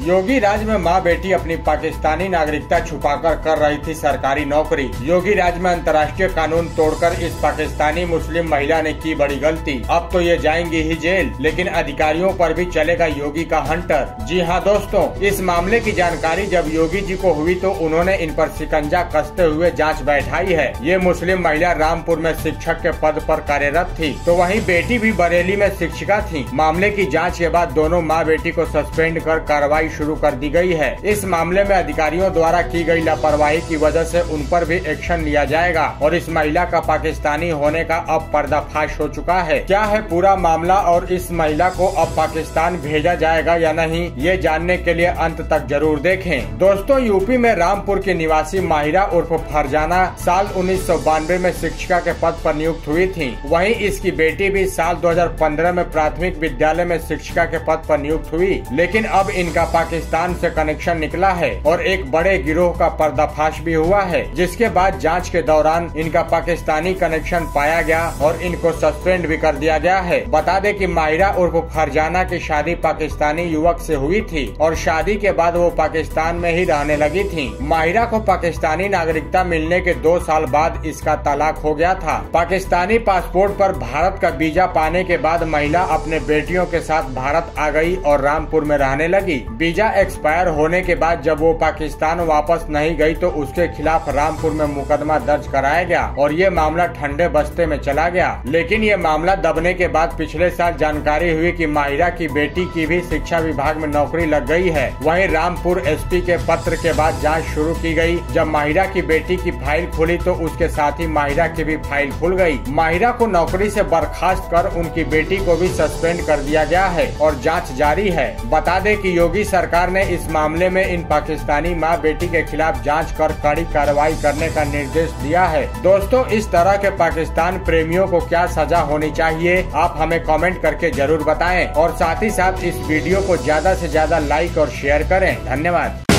योगी राज में मां बेटी अपनी पाकिस्तानी नागरिकता छुपाकर कर रही थी सरकारी नौकरी। योगी राज में अंतर्राष्ट्रीय कानून तोड़कर इस पाकिस्तानी मुस्लिम महिला ने की बड़ी गलती। अब तो ये जाएंगी ही जेल, लेकिन अधिकारियों पर भी चलेगा योगी का हंटर। जी हाँ दोस्तों, इस मामले की जानकारी जब योगी जी को हुई तो उन्होंने इन पर शिकंजा कसते हुए जाँच बैठाई है। ये मुस्लिम महिला रामपुर में शिक्षक के पद पर कार्यरत थी, तो वहीं बेटी भी बरेली में शिक्षिका थी। मामले की जाँच के बाद दोनों माँ बेटी को सस्पेंड कर कार्रवाई शुरू कर दी गई है। इस मामले में अधिकारियों द्वारा की गई लापरवाही की वजह से उन पर भी एक्शन लिया जाएगा और इस महिला का पाकिस्तानी होने का अब पर्दाफाश हो चुका है। क्या है पूरा मामला और इस महिला को अब पाकिस्तान भेजा जाएगा या नहीं, ये जानने के लिए अंत तक जरूर देखें। दोस्तों, यूपी में रामपुर की निवासी माहिरा उर्फ फरजाना साल 1992 में शिक्षिका के पद पर नियुक्त हुई थी। वहीं इसकी बेटी भी साल 2015 में प्राथमिक विद्यालय में शिक्षिका के पद पर नियुक्त हुई, लेकिन अब इनका पाकिस्तान से कनेक्शन निकला है और एक बड़े गिरोह का पर्दाफाश भी हुआ है, जिसके बाद जांच के दौरान इनका पाकिस्तानी कनेक्शन पाया गया और इनको सस्पेंड भी कर दिया गया है। बता दें कि माहिरा उर्फ फरजाना की शादी पाकिस्तानी युवक से हुई थी और शादी के बाद वो पाकिस्तान में ही रहने लगी थी। माहिरा को पाकिस्तानी नागरिकता मिलने के 2 साल बाद इसका तलाक हो गया था। पाकिस्तानी पासपोर्ट पर भारत का वीजा पाने के बाद महिला अपने बेटियों के साथ भारत आ गई और रामपुर में रहने लगी। वीजा एक्सपायर होने के बाद जब वो पाकिस्तान वापस नहीं गई तो उसके खिलाफ रामपुर में मुकदमा दर्ज कराया गया और ये मामला ठंडे बस्ते में चला गया। लेकिन ये मामला दबने के बाद पिछले साल जानकारी हुई कि माहिरा की बेटी की भी शिक्षा विभाग में नौकरी लग गई है। वहीं रामपुर एसपी के पत्र के बाद जांच शुरू की गई। जब माहिरा की बेटी की फाइल खुली तो उसके साथ ही माहिरा की भी फाइल खुल गई। माहिरा को नौकरी से बर्खास्त कर उनकी बेटी को भी सस्पेंड कर दिया गया है और जांच जारी है। बता दें कि योगी सरकार ने इस मामले में इन पाकिस्तानी मां बेटी के खिलाफ जांच कर कड़ी कार्रवाई करने का निर्देश दिया है। दोस्तों, इस तरह के पाकिस्तान प्रेमियों को क्या सजा होनी चाहिए, आप हमें कमेंट करके जरूर बताएं और साथ ही साथ इस वीडियो को ज्यादा से ज्यादा लाइक और शेयर करें। धन्यवाद।